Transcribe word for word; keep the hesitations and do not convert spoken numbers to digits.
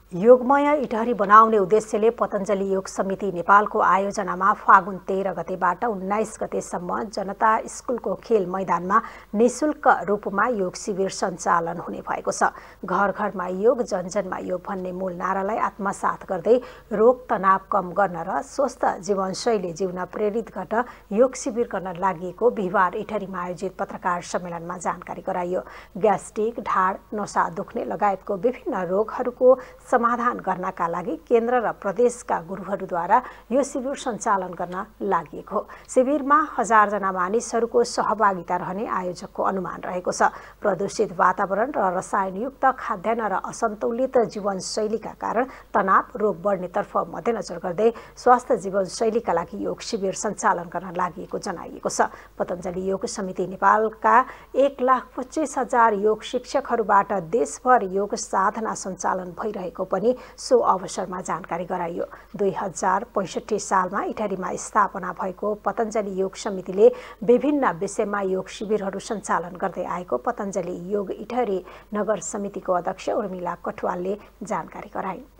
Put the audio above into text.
योगमय इटहरी बनाउने उद्देश्यले पतञ्जलि योग समिति नेपालको आयोजनामा फागुन तेह्र गतेबाट उन्नाइस गतेसम्म जनता स्कुलको खेल मैदानमा निशुल्क रूपमा योग शिविर सञ्चालन हुने भएको छ। घर घरमा योग, जनजनमा योग भन्ने मूल नारालाई आत्मसात गर्दै रोग तनाव कम गर्न र स्वस्थ जीवनशैली जिउन प्रेरित गर्न योग शिविर गर्न लागि बिहिबार इटहरीमा आयोजित पत्रकार सम्मेलनमा जानकारी गराइयो। ग्यास्ट्रिक, ढाड, नसा दुख्ने लगायतको विभिन्न रोगहरूको समाधान गर्नका लागि केन्द्र र प्रदेशका गुरुहरूद्वारा यो शिविर सञ्चालन गर्न लागि हो। शिविरमा हजार जना मानिसहरूको सहभागिता रहने आयोजकको अनुमान रहेको छ। प्रदूषित वातावरण र रसायनयुक्त खाद्यान्न र असन्तुलित जीवनशैलीका कारण तनाव, रोग बढ्नेतर्फ मध्यनजर गर्दै स्वास्थ्य जीवनशैलीका लागि योग शिविर सञ्चालन गर्न लागि जनाइएको छ। पतञ्जलि योग समिति नेपालका एक लाख पच्चीस हजार योग शिक्षकहरूबाट देशभर योग साधना सञ्चालन भइरहेको पनि सो अवसरमा जानकारी गराइयो। दुई हजार पैँसठी सालमा इटहरीमा स्थापना भएको पतञ्जलि योग समितिले विभिन्न विषयमा योग शिविरहरू सञ्चालन गर्दै आएको पतञ्जलि योग इटहरी नगर समितिको अध्यक्ष उर्मिला कटुवालले जानकारी गराइन्।